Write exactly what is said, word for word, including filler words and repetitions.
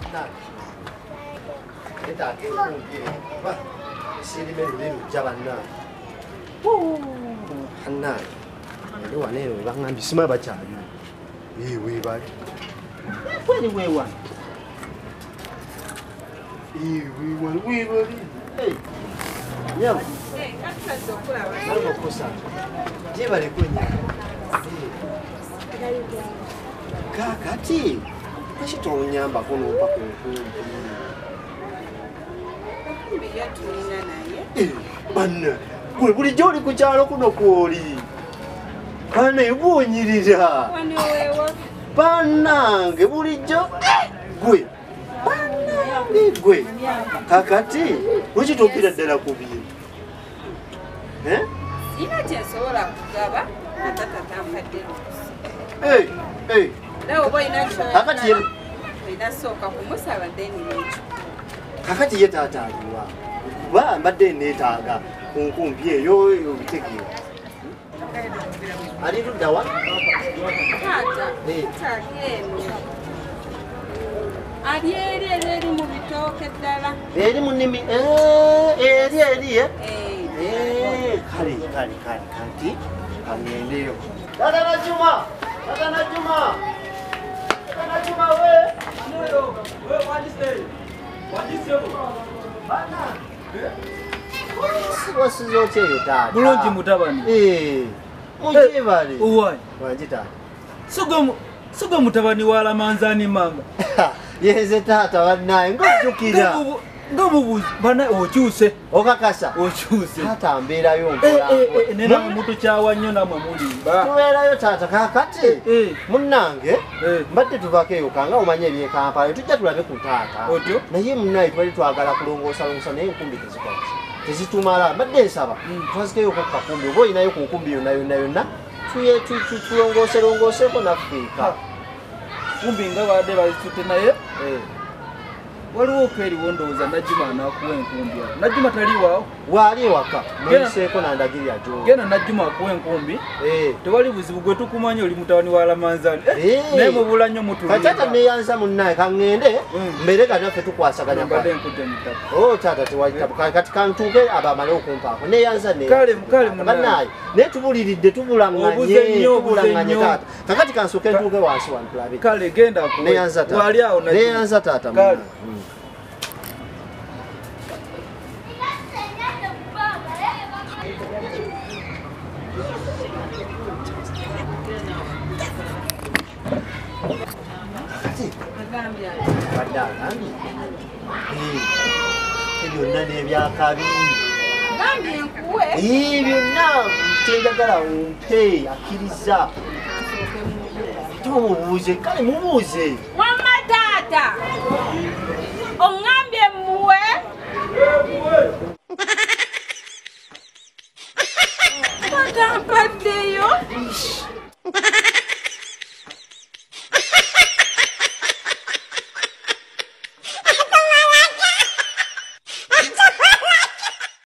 Nah. Kita akan wah, sini melu jalan na. Wuh, hanna. Ini wane ni bang ambil semua baca. Eh, wei bang. Apa ni wei wan? Eh, wei wan, wei wan. Hey, nyam. Eh, kakak dokula. Nama kosa. Dia balik punya. Kakati. Masih tahu nyamba kono pakai kono. Eh, bana. Gue buli joli ku cyalo kuno kuri. Bana ibunyirira. Wani wewe. Bana nge buli jo. Gue. Bana nge gue. Kakati, uchi topira dala kubi. Eh? Ina chesola kugaba natata tamfadde. Eh, eh. Leo boy ina show. Kakati yem. Ina soka kumusaba deni n'ekyo. Kakati ye tata aliwa. Ba mbadde neetaaga ku nkumbi eyo obitegeera. Ali ludda wa? Tata. Tata eno. Ali eri eri mu bitooke ddala. Eri mu nnimi eh eri eri eh. Eh. Kale kale kale kanti agendeyo. Dada na Juma. Dada na Juma. Dada na Juma we. Amoyo, we what is day? What is your? Bana. Wasizo cheyo tata. Bulungi mutabani. Eh. Muje bali. Uwai. Wanjita. Sugo sugo mutabani wala manzani manga. Yeze tata wanaye ngojukira. Ngobubuzi bana okyuse. Okakasa. Okyuse. Tata mbeerayo mpola. Eh eh nena mutu kyawa nnyo namwe mulimba. Tubeerayo tata kakati. Eh. Munnange. Eh. Mbadde tuvako eyo kanga omanye ebye Kampala tujja tulabe ku taata. Otyo. Naye munnaye twali twagala kulongoosa longoosa naye enkumbi tezikola. Tezitumala. Mbadde nsaba. Twazikeyo ku kakumbi oba olinayo ku nkumbi yonna yonna yonna. Tuye tulongoose longooseeko naffiika. Kumbi nga badde balitute naye. Eh. Waliwo okweriwo ndowooza Najjuma anakuwa enkumbi. Najjuma taliwaawo. Waali ewaka. Muyiseeko nandagirya gy'oli. Genda Najjuma akuwa enkumbi. Eh. Tewali buzibu gwe tukumanya oli mutabani wa Lamanzani. Eh. Naye mubula nnyo mutulimba. Katata neyanza munnaye kaŋŋende mbeere nga naffe tukwasaganya kwa. Mbadde nkudde mutaka. Oh tata tewayita kati kantuuke abamale okumpaako neyanza ne. Kale kale munnaye. Naye tubuliridde tubulanganye tubulanganye tata. Kakati kansooke ntuuke wansi wano tulabe. Kale genda akuwe. Neyanza tata. Wali awo Najjuma. Neyanza tata. Kale. Badalani. Eh. Byonna n'ebyakabi. Ngambi enkuwe. Eh byonna kyenjagala umpe akkiriza. Asooke mu. Tumubuuze kale mubuuze. Wamma taata.